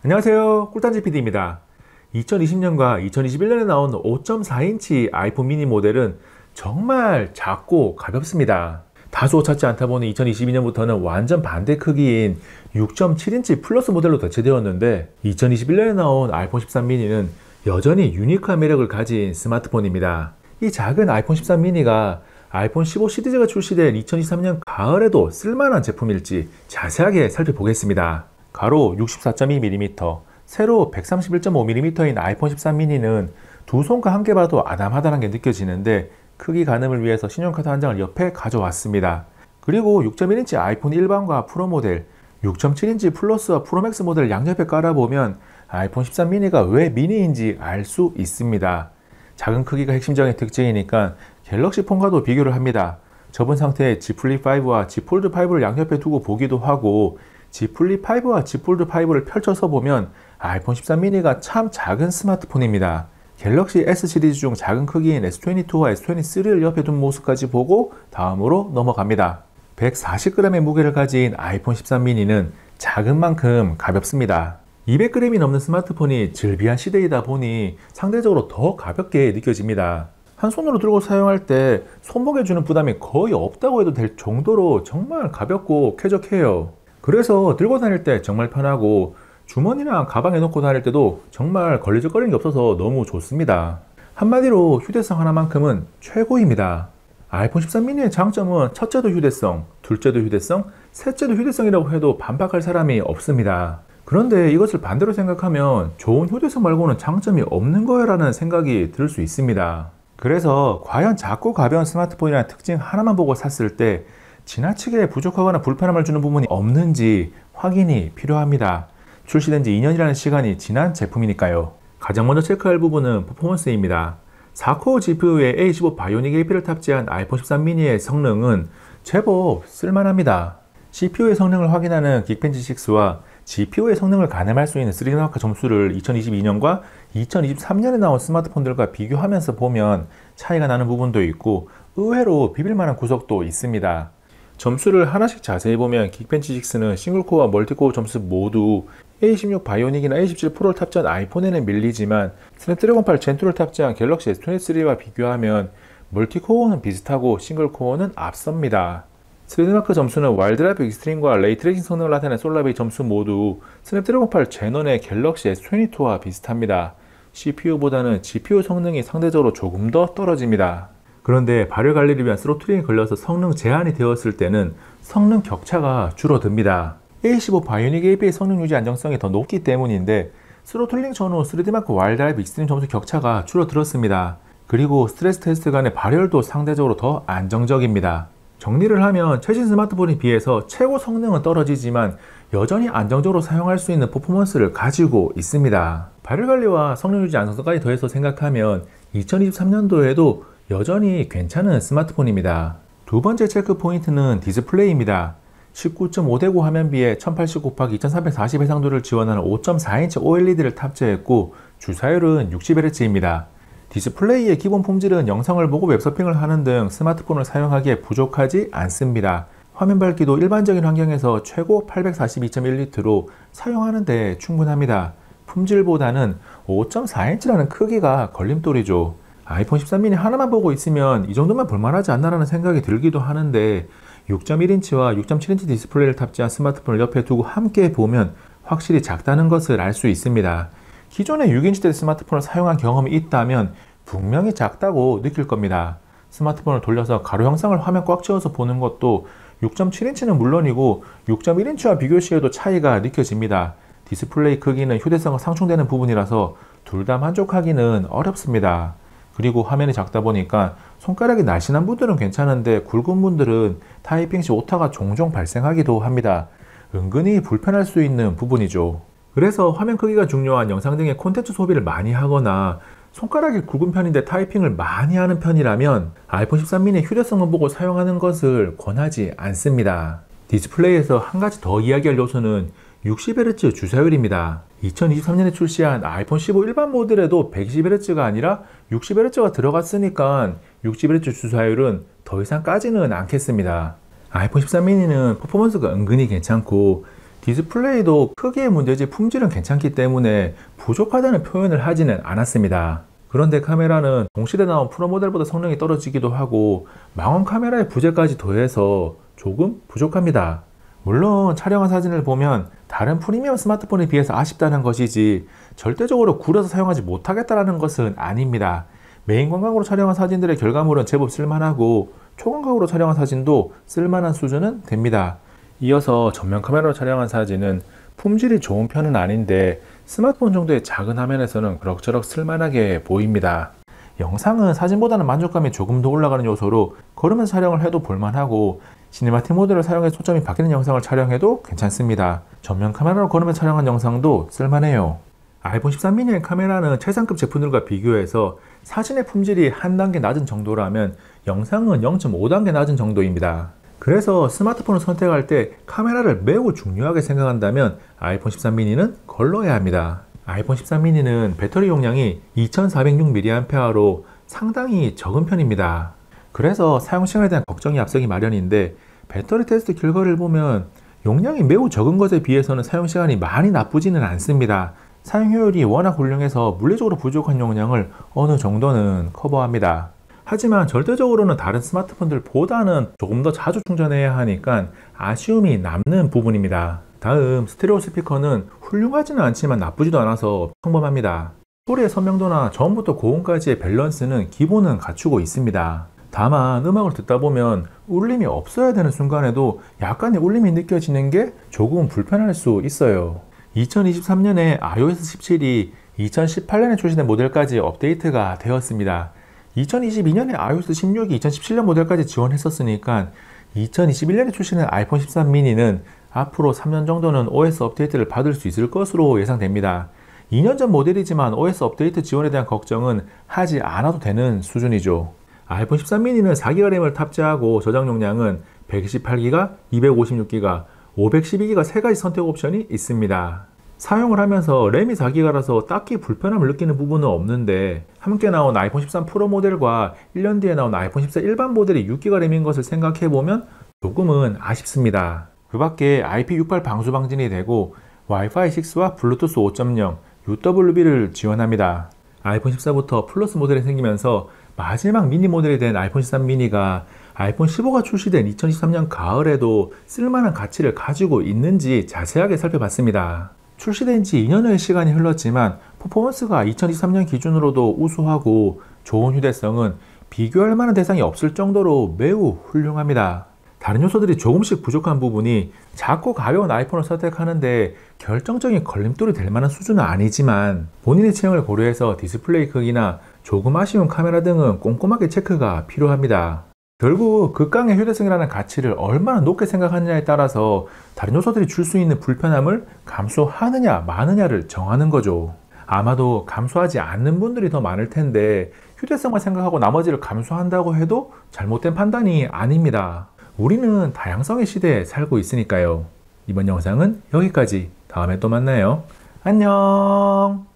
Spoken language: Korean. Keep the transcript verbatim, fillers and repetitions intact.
안녕하세요, 꿀단지 피디입니다. 이천이십 년과 이천이십일 년에 나온 오 점 사 인치 아이폰 미니 모델은 정말 작고 가볍습니다. 다소 찾지 않다 보니 이천이십이 년부터는 완전 반대 크기인 육 점 칠 인치 플러스 모델로 대체되었는데, 이천이십일 년에 나온 아이폰 십삼 미니는 여전히 유니크한 매력을 가진 스마트폰입니다. 이 작은 아이폰 십삼 미니가 아이폰 십오 시리즈가 출시된 이천이십삼 년 가을에도 쓸만한 제품일지 자세하게 살펴보겠습니다. 가로 육십사 점 이 밀리미터, 세로 백삼십일 점 오 밀리미터인 아이폰 십삼 미니는 두 손과 함께 봐도 아담하다는 게 느껴지는데, 크기 가늠을 위해서 신용카드 한 장을 옆에 가져왔습니다. 그리고 육 점 일 인치 아이폰 일반과 프로 모델, 육 점 칠 인치 플러스와 프로맥스 모델을 양옆에 깔아보면 아이폰 십삼 미니가 왜 미니인지 알 수 있습니다. 작은 크기가 핵심적인 특징이니까 갤럭시 폰과도 비교를 합니다. 접은 상태에 Z 플립 파이브와 Z 폴드 파이브를 양옆에 두고 보기도 하고, Z 플립 파이브와 Z 폴드 파이브를 펼쳐서 보면 아이폰 십삼 미니가 참 작은 스마트폰입니다. 갤럭시 S 시리즈 중 작은 크기인 에스 이십이와 에스 이십삼을 옆에 둔 모습까지 보고 다음으로 넘어갑니다. 백사십 그램의 무게를 가진 아이폰 십삼 미니는 작은 만큼 가볍습니다. 이백 그램이 넘는 스마트폰이 즐비한 시대이다 보니 상대적으로 더 가볍게 느껴집니다. 한 손으로 들고 사용할 때 손목에 주는 부담이 거의 없다고 해도 될 정도로 정말 가볍고 쾌적해요. 그래서 들고 다닐 때 정말 편하고, 주머니나 가방에 넣고 다닐 때도 정말 걸리적거리는 게 없어서 너무 좋습니다. 한마디로 휴대성 하나만큼은 최고입니다. 아이폰 십삼 미니의 장점은 첫째도 휴대성, 둘째도 휴대성, 셋째도 휴대성이라고 해도 반박할 사람이 없습니다. 그런데 이것을 반대로 생각하면 좋은 휴대성 말고는 장점이 없는 거야라는 생각이 들 수 있습니다. 그래서 과연 작고 가벼운 스마트폰이라는 특징 하나만 보고 샀을 때 지나치게 부족하거나 불편함을 주는 부분이 없는지 확인이 필요합니다. 출시된 지 이 년이라는 시간이 지난 제품이니까요. 가장 먼저 체크할 부분은 퍼포먼스입니다. 사 코어 지피유에 에이 십오 바이오닉 에이피를 탑재한 아이폰 십삼 미니의 성능은 제법 쓸만합니다. 씨피유의 성능을 확인하는 긱벤치 식스와 지피유의 성능을 가늠할 수 있는 쓰리디 마크 점수를 이천이십이 년과 이천이십삼 년에 나온 스마트폰들과 비교하면서 보면 차이가 나는 부분도 있고, 의외로 비빌만한 구석도 있습니다. 점수를 하나씩 자세히 보면 긱벤치 식스는 싱글코어와 멀티코어 점수 모두 에이 십육 바이오닉이나 에이 십칠 프로를 탑재한 아이폰에는 밀리지만, 스냅드래곤 팔 젠 투를 탑재한 갤럭시 에스 이십삼과 비교하면 멀티코어는 비슷하고 싱글코어는 앞섭니다. 쓰리디 마크 점수는 와일드라이프 익스트림과 레이트레이싱 성능을 나타낸 솔라베이 점수 모두 스냅드래곤 팔 젠 원의 갤럭시 에스 이십이와 비슷합니다. 씨피유보다는 지피유 성능이 상대적으로 조금 더 떨어집니다. 그런데 발열 관리를 위한 스로틀링이 걸려서 성능 제한이 되었을 때는 성능 격차가 줄어듭니다. 에이 십오 바이오닉 에이피의 성능 유지 안정성이 더 높기 때문인데, 스로틀링 전후 쓰리디 마크 와일드라이프 익스트림 점수 격차가 줄어들었습니다. 그리고 스트레스 테스트 간의 발열도 상대적으로 더 안정적입니다. 정리를 하면 최신 스마트폰에 비해서 최고 성능은 떨어지지만 여전히 안정적으로 사용할 수 있는 퍼포먼스를 가지고 있습니다. 발열 관리와 성능 유지 안정성까지 더해서 생각하면 이천이십삼 년도에도 여전히 괜찮은 스마트폰입니다. 두 번째 체크 포인트는 디스플레이입니다. 십구 점 오 대 구 화면비에 천팔십 곱하기 이천삼백사십 해상도를 지원하는 오 점 사 인치 오엘이디를 탑재했고, 주사율은 육십 헤르츠입니다. 디스플레이의 기본 품질은 영상을 보고 웹서핑을 하는 등 스마트폰을 사용하기에 부족하지 않습니다. 화면 밝기도 일반적인 환경에서 최고 팔백사십이 점 일 니트로 사용하는 데 충분합니다. 품질보다는 오 점 사 인치라는 크기가 걸림돌이죠. 아이폰 십삼 미니 하나만 보고 있으면 이 정도면 볼만하지 않나라는 생각이 들기도 하는데, 육 점 일 인치와 육 점 칠 인치 디스플레이를 탑재한 스마트폰을 옆에 두고 함께 보면 확실히 작다는 것을 알 수 있습니다. 기존의 육 인치대 스마트폰을 사용한 경험이 있다면 분명히 작다고 느낄 겁니다. 스마트폰을 돌려서 가로 형상을 화면 꽉 채워서 보는 것도 육 점 칠 인치는 물론이고 육 점 일 인치와 비교 시에도 차이가 느껴집니다. 디스플레이 크기는 휴대성과 상충되는 부분이라서 둘 다 만족하기는 어렵습니다. 그리고 화면이 작다 보니까 손가락이 날씬한 분들은 괜찮은데 굵은 분들은 타이핑 시 오타가 종종 발생하기도 합니다. 은근히 불편할 수 있는 부분이죠. 그래서 화면 크기가 중요한 영상 등의 콘텐츠 소비를 많이 하거나 손가락이 굵은 편인데 타이핑을 많이 하는 편이라면 아이폰 십삼 미니 휴대성을 보고 사용하는 것을 권하지 않습니다. 디스플레이에서 한 가지 더 이야기할 요소는 육십 헤르츠 주사율입니다. 이천이십삼 년에 출시한 아이폰 십오 일반 모델에도 백이십 헤르츠가 아니라 육십 헤르츠가 들어갔으니까 육십 헤르츠 주사율은 더 이상 까지는 않겠습니다. 아이폰 십삼 미니는 퍼포먼스가 은근히 괜찮고 디스플레이도 크기의 문제지 품질은 괜찮기 때문에 부족하다는 표현을 하지는 않았습니다. 그런데 카메라는 동시대 나온 프로 모델보다 성능이 떨어지기도 하고 망원 카메라의 부재까지 더해서 조금 부족합니다. 물론 촬영한 사진을 보면 다른 프리미엄 스마트폰에 비해서 아쉽다는 것이지 절대적으로 구려서 사용하지 못하겠다는 것은 아닙니다. 메인 광각으로 촬영한 사진들의 결과물은 제법 쓸만하고 초광각으로 촬영한 사진도 쓸만한 수준은 됩니다. 이어서 전면 카메라로 촬영한 사진은 품질이 좋은 편은 아닌데 스마트폰 정도의 작은 화면에서는 그럭저럭 쓸만하게 보입니다. 영상은 사진보다는 만족감이 조금 더 올라가는 요소로 걸으면서 촬영을 해도 볼만하고 시네마틱 모드를 사용해서 초점이 바뀌는 영상을 촬영해도 괜찮습니다. 전면 카메라로 걸으면서 촬영한 영상도 쓸만해요. 아이폰 십삼 미니의 카메라는 최상급 제품들과 비교해서 사진의 품질이 한 단계 낮은 정도라면 영상은 영 점 오 단계 낮은 정도입니다. 그래서 스마트폰을 선택할 때 카메라를 매우 중요하게 생각한다면 아이폰 십삼 미니는 걸러야 합니다. 아이폰 십삼 미니는 배터리 용량이 이천사백육 밀리앰페어로 상당히 적은 편입니다. 그래서 사용시간에 대한 걱정이 앞서기 마련인데 배터리 테스트 결과를 보면 용량이 매우 적은 것에 비해서는 사용시간이 많이 나쁘지는 않습니다. 사용효율이 워낙 훌륭해서 물리적으로 부족한 용량을 어느 정도는 커버합니다. 하지만 절대적으로는 다른 스마트폰들보다는 조금 더 자주 충전해야 하니까 아쉬움이 남는 부분입니다. 다음 스테레오 스피커는 훌륭하지는 않지만 나쁘지도 않아서 평범합니다. 소리의 선명도나 저음부터 고음까지의 밸런스는 기본은 갖추고 있습니다. 다만 음악을 듣다 보면 울림이 없어야 되는 순간에도 약간의 울림이 느껴지는 게 조금 불편할 수 있어요. 이천이십삼 년에 아이오에스 십칠이 이천십팔 년에 출시된 모델까지 업데이트가 되었습니다. 이천이십이 년에 아이오에스 십육이 이천십칠 년 모델까지 지원했었으니까 이천이십일 년에 출시된 아이폰 십삼 미니는 앞으로 삼 년 정도는 오에스 업데이트를 받을 수 있을 것으로 예상됩니다. 이 년 전 모델이지만 오에스 업데이트 지원에 대한 걱정은 하지 않아도 되는 수준이죠. 아이폰 십삼 미니는 사 기가 램을 탑재하고 저장 용량은 백이십팔 기가, 이백오십육 기가, 오백십이 기가 세 가지 선택 옵션이 있습니다. 사용을 하면서 램이 사 기가라서 딱히 불편함을 느끼는 부분은 없는데 함께 나온 아이폰 십삼 프로 모델과 일 년 뒤에 나온 아이폰 십사 일반 모델이 육 기가 램인 것을 생각해보면 조금은 아쉽습니다. 그 밖에 아이피 육십팔 방수 방진이 되고 와이파이 식스와 블루투스 오 점 영, 유더블유비를 지원합니다. 아이폰 십사부터 플러스 모델이 생기면서 마지막 미니 모델이 된 아이폰 십삼 미니가 아이폰 십오가 출시된 이천십삼 년 가을에도 쓸만한 가치를 가지고 있는지 자세하게 살펴봤습니다. 출시된 지 이 년의 시간이 흘렀지만 퍼포먼스가 이천이십삼 년 기준으로도 우수하고 좋은 휴대성은 비교할 만한 대상이 없을 정도로 매우 훌륭합니다. 다른 요소들이 조금씩 부족한 부분이 작고 가벼운 아이폰을 선택하는데 결정적인 걸림돌이 될 만한 수준은 아니지만 본인의 체형을 고려해서 디스플레이 크기나 조금 아쉬운 카메라 등은 꼼꼼하게 체크가 필요합니다. 결국 극강의 휴대성이라는 가치를 얼마나 높게 생각하느냐에 따라서 다른 요소들이 줄 수 있는 불편함을 감수하느냐 마느냐를 정하는 거죠. 아마도 감수하지 않는 분들이 더 많을 텐데 휴대성만 생각하고 나머지를 감수한다고 해도 잘못된 판단이 아닙니다. 우리는 다양성의 시대에 살고 있으니까요. 이번 영상은 여기까지. 다음에 또 만나요. 안녕.